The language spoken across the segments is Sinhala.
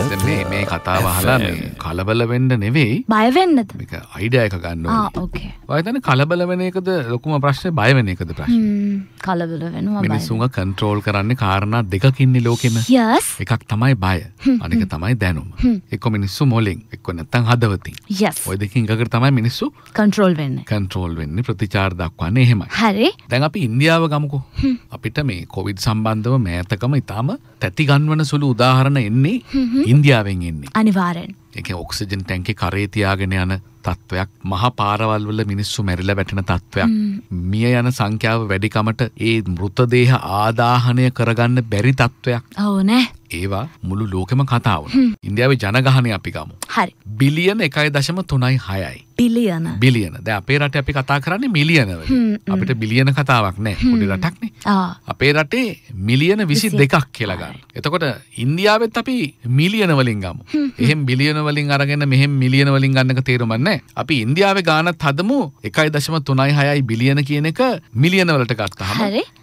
මේ කතාව අහලා මේ කලබල වෙන්න නෙවෙයි බය වෙන්නද? මේක අයිඩියා එක ගන්න ඕනේ. ඕකේ. ඔය හිතන්නේ කලබල වෙන එකද ලොකුම ප්‍රශ්නේ බය වෙන එකද ප්‍රශ්නේ? කලබල වෙනවා බය. මිනිස්සුන්ව කන්ට්‍රෝල් කරන්නේ කාරණා දෙකක් ඉන්නේ ලෝකෙම. Yes. එකක් තමයි බය. අනික තමයි දැනුම. එක්ක මිනිස්සු මොලෙන් එක්ක නැත්තම් හදවතින්. Yes. ඔය දෙකෙන් එකකට තමයි මිනිස්සු කන්ට්‍රෝල් වෙන්නේ. කන්ට්‍රෝල් වෙන්නේ ප්‍රතිචාර දක්වන්නේ එහෙමයි. හරි. දැන් අපි ඉන්දියාව ගමුකෝ. අපිට මේ කොවිඩ් සම්බන්ධව මෑතකම ඉතාම තැති ගන්වන සුළු උදාහරණ එන්නේ ඉන්දියාවෙන් එන්නේ. අනිවාර්යෙන්. ඒක ඔක්සිජන් ටැංකේ කරේ තියාගෙන යන තත්වයක්, මහා පාරවල් වල මිනිස්සු මැරිලා වැටෙන තත්වයක්, මිය යන සංඛ්‍යාව වැඩිකමට ඒ මෘතදේහ ආදාහනය කරගන්න බැරි තත්වයක්. ඔව් නේ. ඒවා මුළු ලෝකෙම කතා වුණා. ඉන්දියාවේ ජනගහනය අපි ගමු. හරි. බිලියන 1.36යි. බිලියන. දැන් අපේ රටේ අපි කතා කරන්නේ මිලියන වලින්. අපිට බිලියන කතාවක් නැහැ. පොඩි රටක්නේ. අපේ රටේ මිලියන 22ක් කියලා ගන්න. එතකොට ඉන්දියාවෙත් අපි මිලියන වලින් ගමු. එහෙන් බිලියන වලින් අරගෙන මෙහෙන් මිලියන වලින් ගන්නක තේරුමක් නැහැ. අපි ඉන්දියාවේ ගානත් හදමු 1.36යි බිලියන කියන එක මිලියන වලට ගත්තාම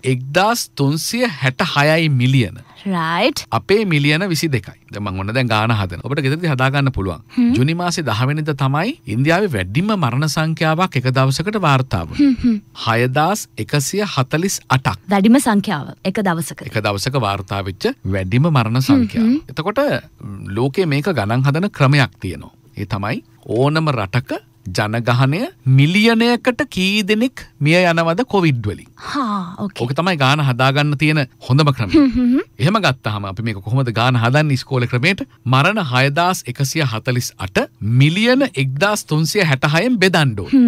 1366යි මිලියන. right. අපේ මිලියන 22යි. දැන් මම ඔන්න දැන් ගාන හදනවා. ඔබට ගෙදරදී හදා ගන්න පුළුවන්. ජූනි මාසේ 10 වෙනිදා තමයි ඉන්දියාවේ වැඩිම මරණ සංඛ්‍යාවක් එක දවසකට වාර්තා වුණේ. 6148ක්. වැඩිම සංඛ්‍යාව එක දවසක. එක දවසක වාර්තා වෙච්ච වැඩිම මරණ සංඛ්‍යාව. එතකොට ලෝකේ මේක ගණන් හදන ක්‍රමයක් තියෙනවා. ඒ තමයි ඕනම රටක ජනගහනය මිලියනයකට කී දෙනෙක් මිය යනවද කොවිඩ් වලින්. ඕකේ. ඕක තමයි ගාන හදාගන්න තියෙන හොඳම ක්‍රමය. එහෙම ගත්තාම අපි මේක කොහොමද ගාන හදන්නේ ඉස්කෝලේ ක්‍රමයට? මරණ 6148 මිලියන 1366න් බෙදන්න ඕන.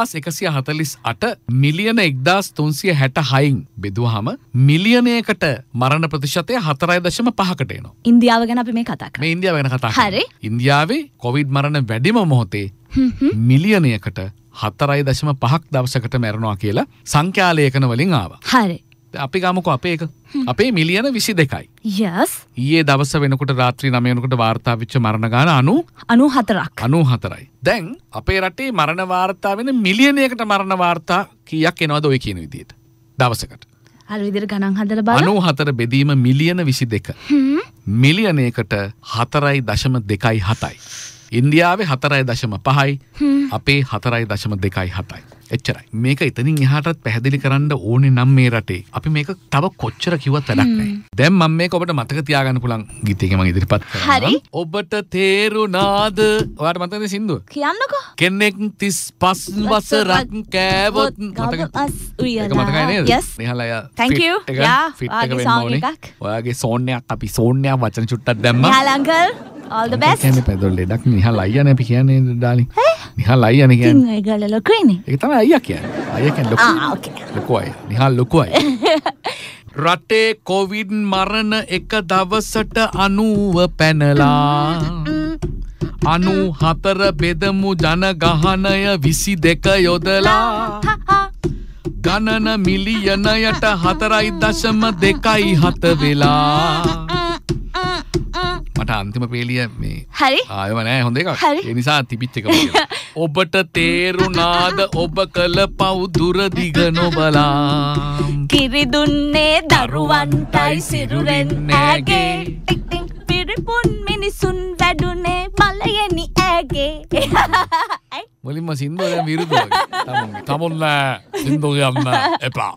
6148 මිලියන 1366න් බෙදුවාම මිලියනයකට මරණ ප්‍රතිශතය 4.5කට එනවා. ඉන්දියාව ගැන අපි මේ කතා කරා. මේ ඉන්දියාව ගැන කතා කරා. හරි. ඉන්දියාවේ කොවිඩ් මරණ වැඩිම මොහොතේ මිලියනයකට 4.5ක් දවසකට මැරෙනවා කියලා සංඛ්‍යාලේඛන වලින් ආවා. හරි. අපි ගමුකෝ අපේ මිලියන 22යි. yes. ඊයේ දවස වෙනකොට රාත්‍රී 9 වෙනකොට වාර්තා වෙච්ච මරණ ගාන 94යි. දැන් අපේ රටේ මරණ වාර්තා වෙන මිලියනයකට මරණ වාර්තා කීයක් එනවද ඔය කියන විදිහට දවසකට? අර විදිහට ගණන් හදලා බලන්න. 94 බෙදීම මිලියන 22. මිලියනයකට 4.27යි. ඉන්දියාවේ 4.5යි. අපේ 4.27යි. එච්චරයි. මේක එතනින් එහාටත් පැහැදිලි කරන්න ඕනේ නම් මේ රටේ අපි මේක තව කොච්චර කිව්වත් වැඩක් නැහැ. දැන් මම මේක ඔබට මතක තියාගන්න පුළුවන් ගීතයක මම ඉදිරිපත් කරනවා. ඔබට තේරුණාද? ඔයාලට මතකද සින්දුව? කියන්නකෝ. කෙනෙක් 35 වසරක් කෑවොත් මතක මතකයි නේද? yes. නිහලය thank you. ඔයාගේ song එකක්. ඔයාගේ සෝන්යක් අපි සෝන්යක් වචන චුට්ටක් දැම්මා. Nihal uncle all the best. කියන්නේ පැදොල් ලෙඩක් නිහල් අයියානේ අපි කියන්නේ ඩාලින්. නිහල් අයියානේ කියන්නේ. ඉතින් ඒගොල්ල ලොකුයිනේ. ඒක තමයි අයියා කියන්නේ. අයියා කියන්නේ ලොකු. okay. ලොකු අයියා. නිහල් ලොකු අයියා. රටේ කොවිඩ් මරණ එක දවසට 90 පැනලා 94 බෙදමු ජනගහනය 22 යොදලා ගණන මිලියනයට 4.27 වෙලා මට අන්තිම පේලිය මේ හරි ආයව නෑ හොඳ එකක් ඒ නිසා තිබිච්ච එක ඔබට තේරුණාද ඔබ කළ පව් දුර දිග නොබලා කිරි දුන්නේ දරුවන්ටයි සිරුරෙන් ඇගේ පිරිපුන් මිනිසුන් වැඩුනේ බලයනි ඇගේ මුලින්ම සින්දුව දැන් විරුද්ධව තමුන්න සින්දුව යන්න එපා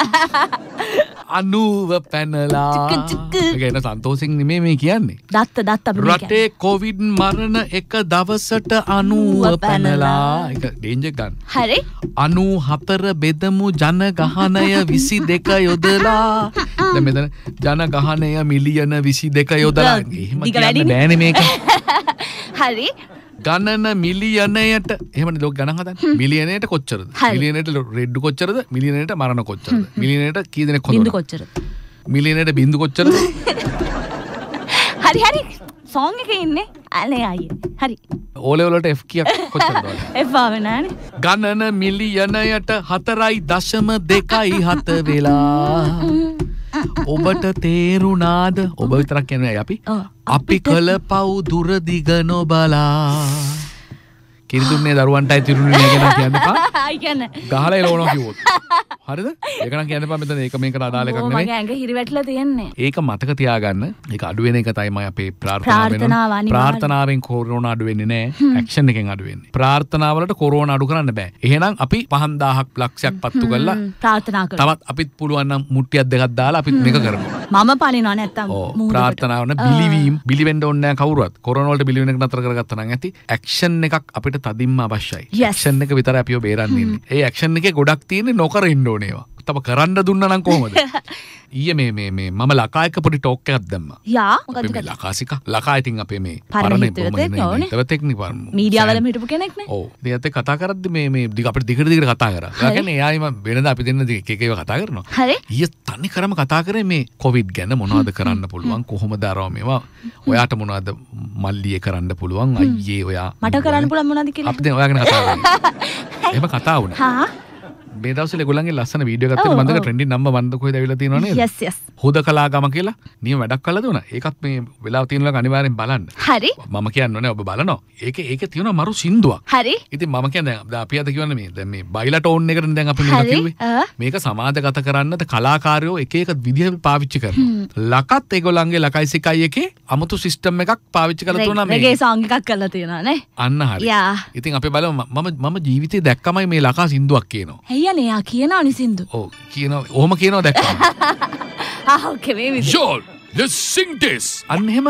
90 පැනලා ඒක එන සන්තෝෂෙන් නෙමෙයි මේ කියන්නේ දත්ත අපි රටේ කොවිඩ් මරණ එක දවසට 90 පැනලා ඒක ඩේන්ජර් ගන්න හරි 94 බෙදමු ජනගහනය 22 යොදලා දැන් මෙතන ජනගහනය මිලියන 22 යොදලා එහෙම කියන්න බෑනේ මේක හරි ගණන මිලියනයට එහෙමනේ ලෝක ගණන් හදන්නේ මිලියනයට කොච්චරද මිලියනයට රෙඩ් කොච්චරද මිලියනයට මරණ කොච්චරද මිලියනයට කී දෙනෙක් හොදවද බින්දු කොච්චරද මිලියනයට බින්දු කොච්චරද හරි සෝං එකේ ඉන්නේ අනේ අයියේ හරි ඕ ලෙවල් වලට F කීයක් කොච්චරද F ආවේ නෑනේ ගණන මිලියනයට 4.27 වෙලා ඔබට තේරුණාද ඔබ විතරක් කියන්නේ අපි කළ පව් දුර දිග නොබලා කිරි දුන්නේ දරුවන්ටයි තිරුණේ නෑ කියලා කියන්න එපා. අය කියන්නේ ගහලා එලවනවා කිව්වොත්. හරිද? ඒක නම් කියන්න එපා මෙතන ඒක මේකට අදාළ එකක් නෙමෙයි. මගේ ඇඟ හිරිවැටලා තියෙන්නේ. ඒක මතක තියාගන්න. ඒක අඩු වෙන එක තමයි අපේ ප්‍රාර්ථනාවෙන් කොරෝනා අඩු වෙන්නේ නැහැ. ඇක්ෂන් එකෙන් අඩු වෙන්නේ. ප්‍රාර්ථනාවලට කොරෝනා අඩු කරන්න බෑ. එහෙනම් අපි 5000ක් ලක්ෂයක් පත්තු කරලා ප්‍රාර්ථනා කරමු. තවත් අපිත් පුළුවන් නම් මුට්ටියක් දෙකක් දාලා අපිත් මේක කරමු. මම පනිනවා නැත්තම් ප්‍රාර්ථනාව න බිලිවීම බිලිවෙන්න ඕනේ නැහැ කවුරුවත්. කොරෝනා වලට බිලිවෙන එක නතර කරගත්තා නම් ඇති. ඇක්ෂන් එකක් අපිට තදින්ම අවශ්‍යයි. ඇක්ෂන් එක විතරයි අපිව බේරන්න ඉන්නේ. ඒ ඇක්ෂන් එකේ ගොඩක් තියෙන්නේ නොකර ඉන්න ඕනේ ඒවා. තව කරන්න දුන්නා නම් කොහොමද? ඊයේ මේ මම ලකා එක පොඩි ටෝක් එකක් දැම්මා. යා මොකද ලකාසික ලකා ඉතින් අපේ මේ පරණ බොහොම තවතෙක්නි මීඩියා වල හිටපු කෙනෙක් නේ. ඔව්. ඉතින් ඒත් කතා කරද්දි මේ අපිට දිගට කතා කරා. ඒ කියන්නේ එයායිම වෙනද අපි දෙන්න එක එක ඒවා කතා කරනවා. හරි. ඊයේ තනි කරම කතා කරේ මේ කොවිඩ් ගැන මොනවද කරන්න පුළුවන් කොහොමද අරව මේවා ඔයාට මොනවද මල්ලියේ කරන්න පුළුවන් අයියේ ඔයා මට කරන්න පුළුවන් මොනවද කියලා. අපි දැන් ඔයා ගැන කතා කරන්නේ. එහෙම කතා වුණා. හා මේ දවස්වල ඒගොල්ලන්ගේ ලස්සන වීඩියෝ එකක් තියෙනවා. මන්දක ට්‍රෙන්ඩින් නම්බර් 1 කොහෙද ඇවිල්ලා තියෙනව නේද? yes yes. හොදකලා ගම කියලා නියම වැඩක් කළා දුණා. ඒකත් මේ වෙලාව තියෙනවා අනිවාර්යෙන් බලන්න. හරි. මම කියන්නේ ඔබ බලනවා. ඒකේ තියෙනවා මරු සින්දුවක්. හරි. ඉතින් මම කියන්නේ දැන් අපි අද කියවන්නේ මේ දැන් මේ බයිලා ටෝන් එකකට දැන් අපි මේක කිව්වේ. මේක සමාජගත කරන්නද කලාකාරයෝ එක එක විදිහට පාවිච්චි කරනවා. ලකත් ඒගොල්ලන්ගේ ලකයිසිකයි එකේ අමුතු සිස්ටම් එකක් පාවිච්චි කරලා තුනා මේ. මේකේ සෝංග එකක් කරලා තියෙනවා නේ. අන්න හරි. ඉතින් අපි බලමු මම ජීවිතේ දැක්කමයි මේ ලකා සින්දුවක් කියනවා. අයියනේ යා කියනවා සින්දු. ඔව් කියනවා. ඔහොම කියනවා දැක්කම. ඕකේ මේ විදිහ. Joel, let's sing this. අන්න එහෙම.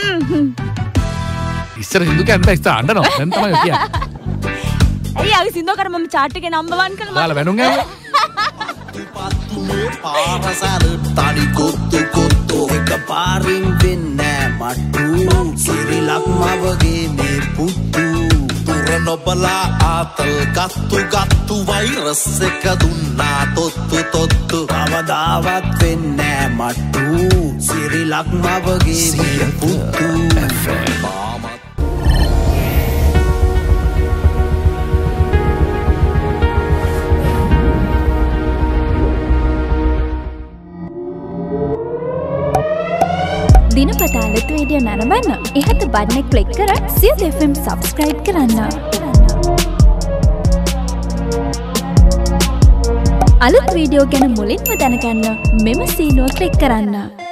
ඉස්සර සින්දු කියන්නේ ඉස්සර අඬනවා. දැන් තමයි කියන්නේ. අයියා අපි සින්දු කරමු මම chart එකේ number 1 කරලා. ඔයාලා වැනුම් ගෑවේ? පත්තුමේ පාරසල් තඩි කොත්තු එක පාරින් වෙන්නේ මට්ටු සිරිලක් මවගේ මේ පුත්තු නොබලා ආතල් ගත්තු වෛරස් එක දුන්නා තොත්තු කවදාවත් වෙන්නේ මට්ටු සිරිලක් මවගේ මේ පුත්තු දිනපතා අලුත් වීඩියෝ නරඹන්න ඉහත බටන් එක ක්ලික් කර සියලු FM subscribe කරන්න. අලුත් වීඩියෝ ගැන මුලින්ම දැනගන්න මෙම සීනුව ක්ලික් කරන්න.